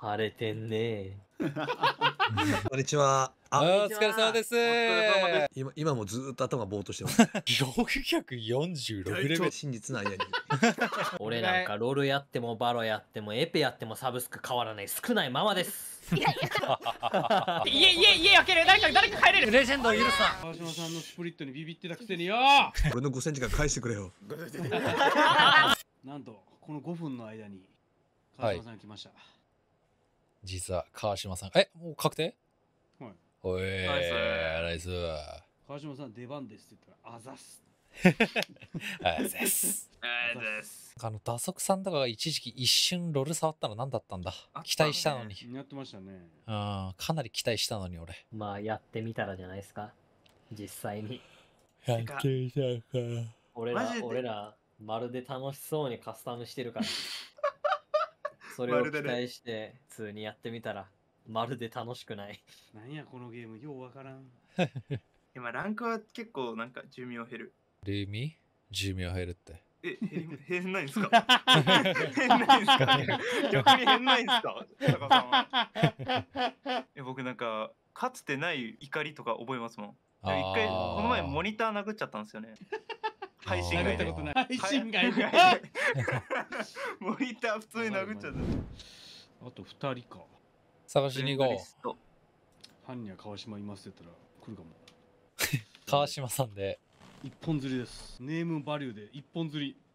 晴れてんね。 こんにちは。 お疲れ様です。 今もずーっと頭ぼーっとしてます。 646レベル。 真実の間に。 俺なんかロールやってもバロやってもエペやってもサブスク変わらない少ないままです。 家開ける。誰か帰れる。 レジェンドを許すな。 川島さんのスプリットにビビってたくせによ。 俺の5センチ間返してくれよ。 なんとこの5分の間に川島さん来ました。 実は川島さん、もう確定？ はい。 おい、ナイス。 川島さん出番ですって言ったらあざっす。 ありがとうございます。打足さんとかが一時期一瞬ロル触ったの何だったんだ。期待したのに。 やってましたね。 かなり期待したのに俺。 まあやってみたらじゃないですか。実際に。 やってみたか。 俺らまるで楽しそうにカスタムしてるから。それを期待して普通にやってみたらまるで楽しくない。 なんやこのゲームようわからん。 今ランクは結構なんか寿命減る。 寿命減るって。 減んないんすか？減んないんすか？逆に減んないんすか？高さんは。僕なんかかつてない怒りとか覚えますもん。一回この前モニター殴っちゃったんですよね。配信外で。 配信外で。 モニター普通に殴っちゃった。 あと2人か。 探しに行こう。 犯人は川島いますって言ったら来るかも。 川島さんで一本釣りです。ネームバリューで一本釣り。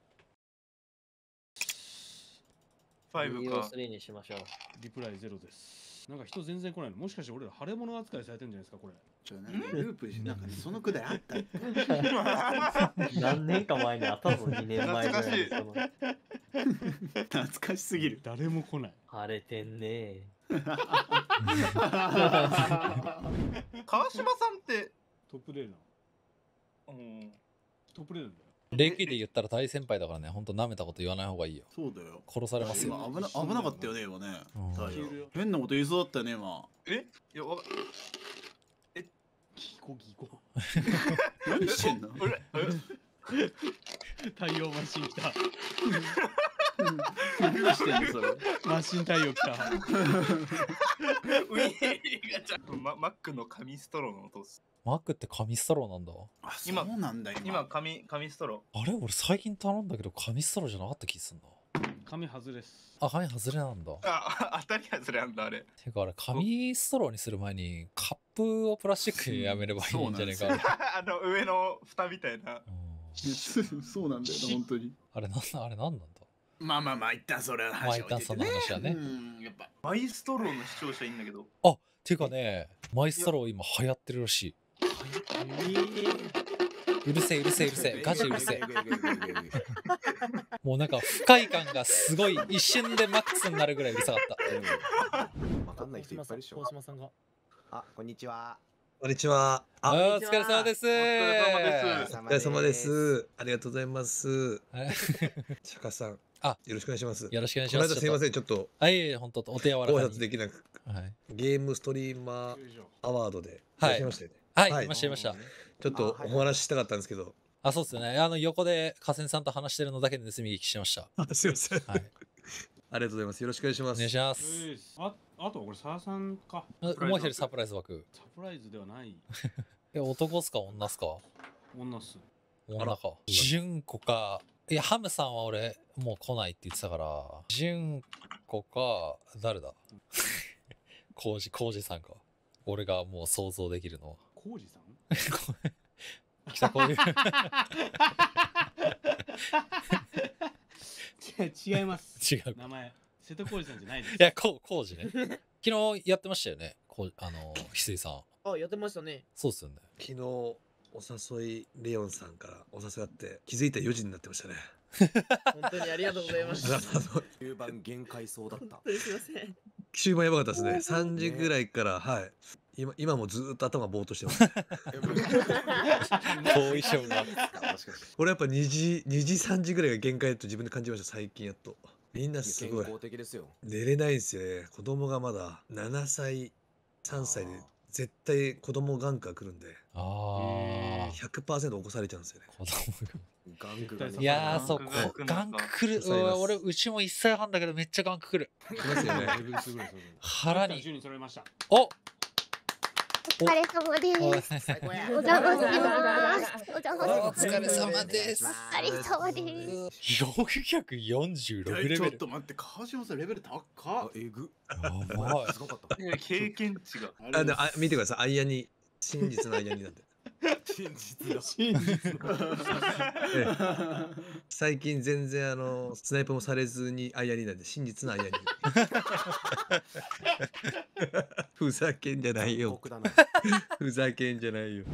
5か。 3にしましょう。 リプライ0です。なんか人全然来ないの。もしかして俺ら腫れ物扱いされてるんじゃないですかこれ。 ループしなんかねそのくだりあった。 何年か前にあったぞ2年前ぐらいに。 懐かしすぎる。 誰も来ない。 晴れてんね。 川島さんってトップレーナー。トップレーナーだよ。 歴で言ったら大先輩だからね、ほんと舐めたこと言わない方がいいよ。 そうだよ。 殺されますよ。 危なかったよね今ね。変なこと言いそうだったよね今。 いやギコ。 何してんの？ 太陽マシン来た。 何してんのそれ？ マシン太陽来た。 マックの紙ストローの音です。 マックって紙ストローなんだ。 そうなんだ今紙ストロー。あれ俺最近頼んだけど紙ストローじゃなかった気すんだ。 紙外れです。 紙外れなんだ。 当たり外れなんだあれ。 てかあれ紙ストローにする前にカップをプラスチックにやめればいいんじゃねえか。 上の蓋みたいな。 そうなんだよ本当に。 あれなんなんだ。 まあ一旦それは一旦その話はね。 マイストローの視聴者いいんだけど。 てかね、マイストロー今流行ってるらしい。うるせえガチうるせえ。もうなんか不快感がすごい一瞬でマックスになるぐらいうるさかった。 わかんない人いっぱいいるでしょ。 川島さんが。 こんにちは。 こんにちは。 お疲れ様です。 お疲れ様です。ありがとうございます。釈迦さん。よろしくお願いします。 よろしくお願いします。 すいません、ちょっと。 本当お手柔らかに。 ご挨拶できなく。ゲームストリーマーアワードで。いらっしゃいましたよね。 はい、いました。 ちょっとお話ししたかったんですけど。 そうですよね。横で河川さんと話してるのだけで盗み聞きしてました。 すいません。ありがとうございます。よろしくお願いします。 お願いします。 あとこれ沢さんか。 もう一人サプライズ枠。 サプライズではない。 男っすか女っすか？ 女っす。 女か。純子か。いやハムさんは俺もう来ないって言ってたから。純子か誰だ？コウジさんか。俺がもう想像できるのは。 コウジさん？ 北コウジ。 違います。 違う。 名前瀬戸康史さんじゃないです。 いやコウジね。昨日やってましたよね。翡翠さん。 やってましたね。 そうっすよね。 昨日お誘いレオンさんからお誘いあって気づいたら4時になってましたね。 本当にありがとうございました。 終盤限界そうだった。 すいません。 終盤やばかったですね。3時ぐらいから今もずっと頭ぼーっとしてます。 後遺症が。 俺やっぱ2時3時ぐらいが限界だと自分で感じました最近やっと。みんなすごい。寝れないんですよね。子供がまだ7歳3歳で絶対子供ガンカ来るんでああ。 100% 起こされちゃうんですよね。 子供ガンクがいやー、そう、ガンク来る。俺、うちも1歳半だけどめっちゃガンク来る。 来ますよね。 腹に。 10人揃いました。 おお疲れ様です。お邪魔します。お邪魔します。 お疲れ様です。 お疲れ様です。 446レベル。 ちょっと待って、川島さんレベル高っ。えぐ。 やばい。 すごかった。 経験値が。 見てください。アイアニ、真実のアイアニなんで。 真実だ。 最近全然スナイプもされずにアイアニなんで、真実のアイアニ。ふざけんじゃないよ。ふざけんじゃないよ。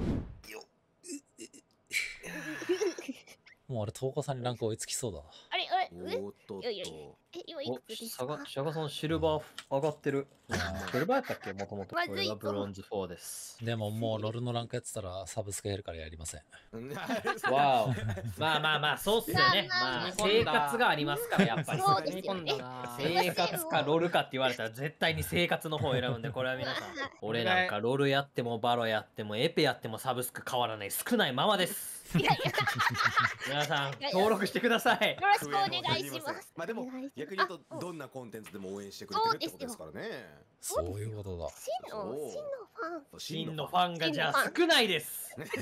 もうあれ、東子さんにランク追いつきそうだな。 あれおっとっと。 今いくつですか？ シャガさんシルバー上がってる。シルバーやったっけもともと。これがブロンズ4です。 でももうロルのランクやってたらサブスク減るからやりません。 わお。まあまあまあ、そうっすよね。まあ、生活がありますから、やっぱり。 そうですよね。 生活かロルかって言われたら絶対に生活の方を選ぶんで、これは皆さん。俺なんかロルやってもバロやってもエペやってもサブスク変わらない少ないままです。皆さん登録してください。 よろしくお願いします。 まあでも逆に言うとどんなコンテンツでも応援してくれてるってことですからね。 そういうことだ。 真のファンがじゃあ少ないです。 増え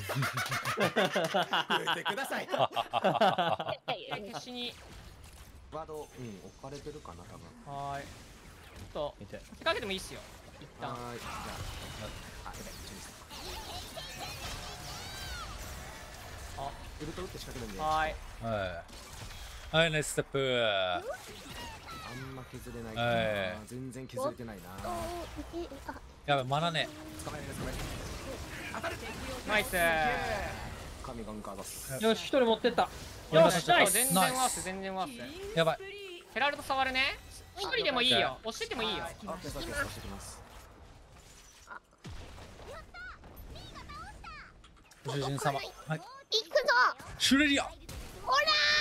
てください。 消しにワード置かれてるかな多分。 はーい。ちょっと仕掛けてもいいっすよ。一旦。 はい。じゃあやべ注意して。あウルト打って仕掛けるんで。 はーい。 はい、ナイスステップ。 あんま削れないかな。全然削れてないな。 やばい、マナね。 捕まえる捕まえる。当たる。 ナイス。 神ガンカー出す。 よし、一人持ってった。 よし、全然ワース、全然ワース。 やばい。 ヘラルド触るね。一人でもいいよ。押しててもいいよ。 あ、消してきます。 ご主人様。はい。 行くぞ。 シュレリア。 ほら。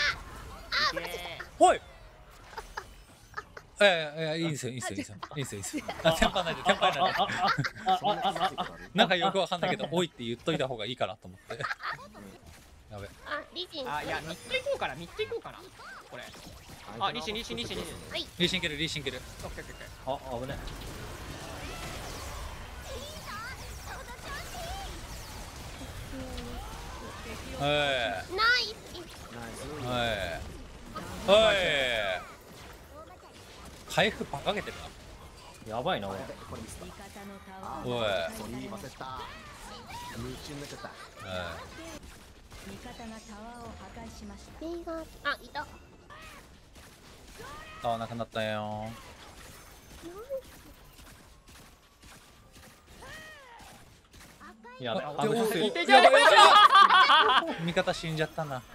おい。いいんですよ、いいんですよ、いいんですよ、いいんですよ、いいんですよ。あ、テンパないで、テンパないで。なんかよくわかんないけど、おいって言っといた方がいいかなと思って。やべ。 リシン。あ、いや、ミッド行こうかな、ミッド行こうかな。これ。あ、リシン。リシン蹴る、リシン蹴る。オッケーオッケーオッケー。 あ、危ね。 はい。 ナイス。 はい。はい。回復バカげてるな。やばいな、おい。 おい。 忘れた。夢中になっちゃった。 味方がタワーを破壊しました。 あ、いた。 タワーなくなったよ。 やばい。 味方死んじゃったな。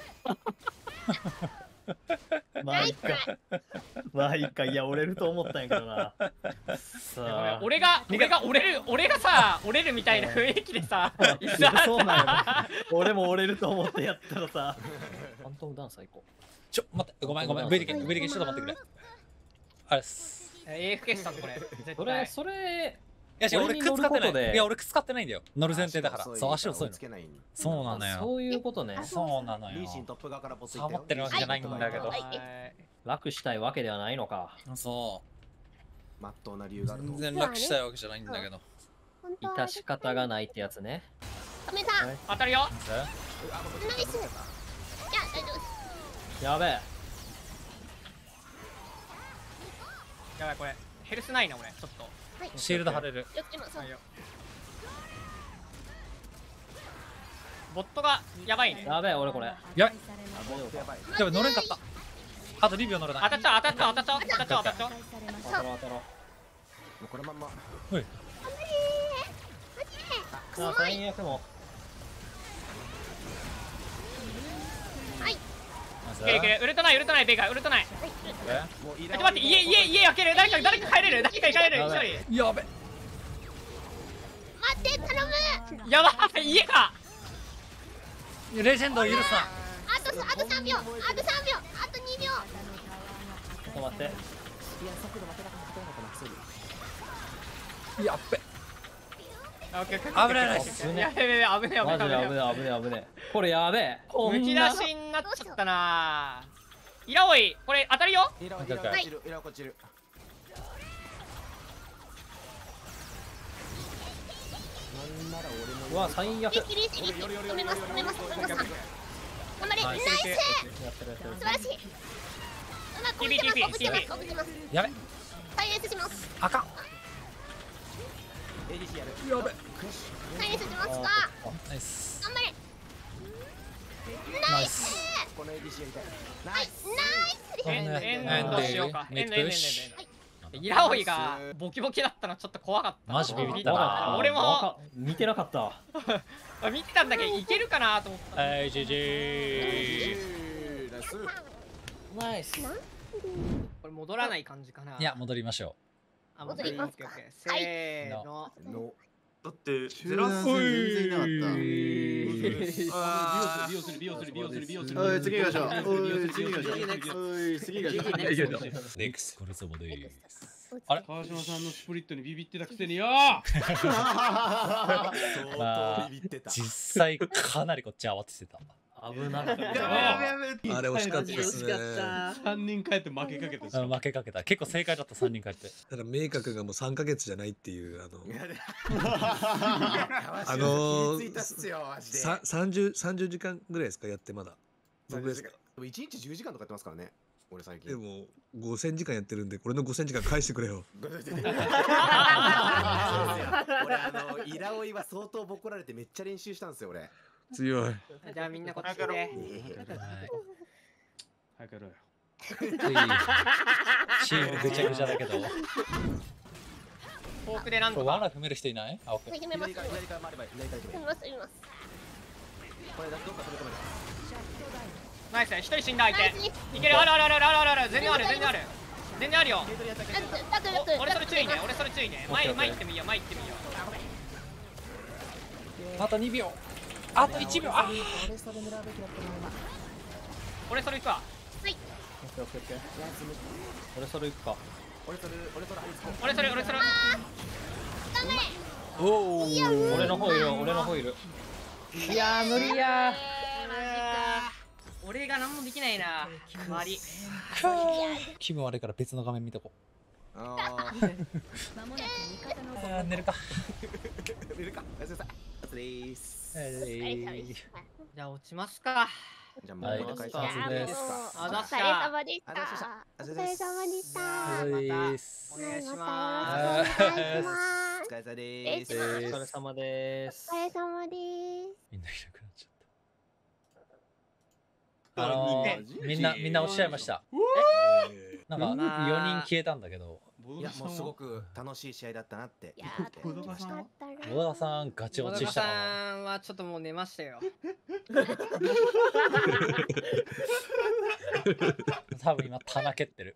まあいいか。まあいいか。いや、折れると思ったんやけどな。さあ。 俺がさ、折れるみたいな雰囲気でさ、 そうなんや。俺も折れると思ってやったらさ。ファントムダンサー行こう。 待って、ごめん。ベリケン、ちょっと待ってくれ。あれっす。 AFK したこれ。 それ。 いや、俺靴使ってない。いや、俺靴使ってないんだよ。乗る前提だから。そう、足遅いの。そうなのよ。 そういうことね。 そうなのよ。サボってるわけじゃないんだけど。 楽したいわけではないのか。 そう。 まっとうな理由があると。 全然楽したいわけじゃないんだけど。 致し方がないってやつね。 止めた。 当たるよ。 ナイス。いや、大丈夫。 やべえ。 やばい、これヘルスないな、俺ちょっと。 シールド貼れる。 ボットがやばいね。 やべえ、俺これ。 やばい。やばい、乗れんかった。あと2秒乗れない。 当たっちゃう。 当たろう。 このまんま。 おい。 最悪も。 いける。ウルトない、ベガ、ウルトない。ちょっと待って、家開ける。誰か帰れる。一人。 やべ。 待って、頼む。 やばい、家か。 レジェンド許すな。 あと3秒。あと2秒。 ちょっと待って。 やっべ。 危ない。危ねえ。 マジで危ねえ。これやべえ。 むき出しになっちゃったな。イラオイ、これ当たるよ。 イラ落ちる。イラ落ちる。 うわ、最悪。 止めます。頑張れ。ナイス。素晴らしい。 やべ。 サイレンスします。 あかん。 ADC やる。 やべ。 サイレンスしますか。 ナイス。 頑張れ。 ナイス。 この ADC やりたい。 ナイス。 エンドしようか。エンド。イラオイがボキボキだったのちょっと怖かった。 マジビビった。 俺も見てなかった。 見てたんだけどいけるかなと思った。 GG。 ナイス。 これ戻らない感じかな。 いや、戻りましょう。戻ります。せーの。 だってゼラス全然いなかった。 美容する。 おい、次行きましょう。次がネクス。これ様です。 あれ、川島さんのスプリットにビビってたくせによ。 実際かなりこっち慌ててた。 危なかった。 あれ惜しかったですね。 3人帰って負けかけた。 負けかけた。結構正解だった3人帰って。 ただ明確がもう3ヶ月じゃないっていう30時間ぐらいですかやってまだ。 僕ですか。1日10時間とかやってますからね。俺最近。 でも5000時間やってるんで、これの5000時間返してくれよ。 俺イラオイは相当ボコられてめっちゃ練習したんですよ俺。 強い。 じゃあみんなこっちで。 早くやろうよ。 チームぐちゃぐちゃだけど。 フォークでなんとか。 罠踏める人いない？あ、オッケー。 踏めます。 左から回れば左から踏みます。 これどっか飛び込める。 ナイス、一人死んだ相手。いける。ある。全然あるよ。俺それ注意ね。前行ってもいいよ。 あと2秒。あと1秒。あ、 俺それ行くわ。 はい。 俺それ行くか。 俺それ。 頑張れ。 俺の方いる。いやー無理や。 俺が何もできないな。周り。 気分悪いから別の画面見とこう。寝るか。 じゃあ落ちますか。 じゃあもう一回ですか。 お疲れ様でした。お疲れ様でした。 お願いします。 お疲れ様です。 お疲れ様です。 お疲れ様です。 みんないなくなっちゃった。みんな落ちちゃいました。なんか4人消えたんだけど。 いやもうすごく楽しい試合だったなって。 小田さんガチ落ちしたかも。 小田さんはちょっともう寝ましたよ。 多分今棚蹴ってる。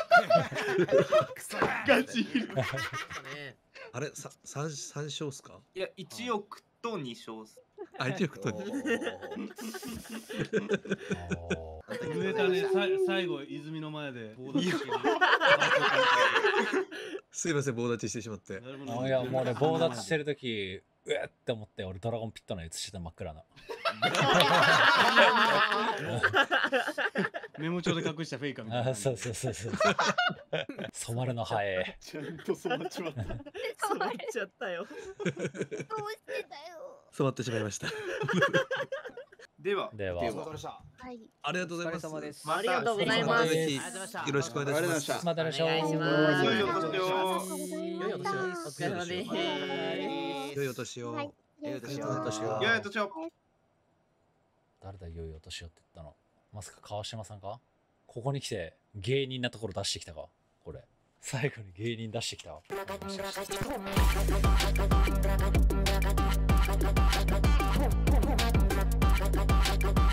ガチ。 あれ3勝っすか？ いや1億と2勝っす。 あ、1億と2。 震えたね。最後泉の前で棒立ち。 すいません、棒立ちしてしまって。 いやもうね、棒立ちしてるときうえって思って、俺ドラゴンピットの映してた真っ暗な。 メモ帳で隠したフェイカーみたいな。 そう染まるのハエ。 ちゃんと染まっちまった。 染まっちゃったよ。 染まってしまいました。 ではありがとうございます。 ありがとうございます。 よろしくお願いします。 またお願いします。 良いお年を。 お疲れ様です。 良いお年を。 良いお年を。 誰だ良いお年をって言ったの。まさか川島さんか？ここに来て芸人なところ出してきたか？これ最後に芸人出してきた。もしかして